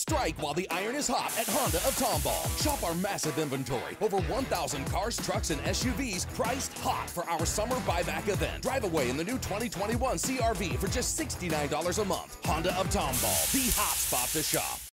Strike while the iron is hot at Honda of Tomball. Shop our massive inventory. Over 1,000 cars, trucks, and SUVs priced hot for our summer buyback event. Drive away in the new 2021 CRV for just $69 a month. Honda of Tomball, the hot spot to shop.